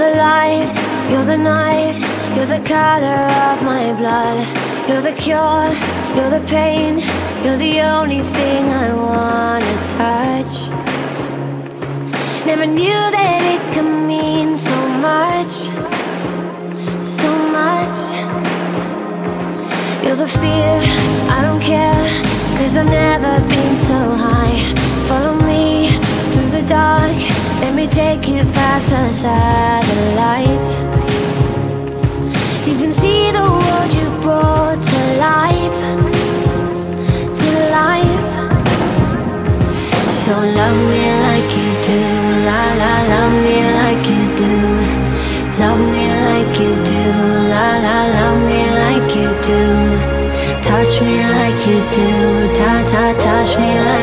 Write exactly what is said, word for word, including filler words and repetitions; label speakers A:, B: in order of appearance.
A: the light, you're the night, you're the color of my blood. You're the cure, you're the pain, you're the only thing I wanna touch. Never knew that it could mean so much, so much. You're the fear, I don't care, cause I've never been so high. Follow me through the dark, let me take you past the satellites. You can see the world you brought to life, to life. So love me like you do, la la, love me like you do. Love me like you do, la la, love me like you do. Touch me like you do, ta ta, touch me like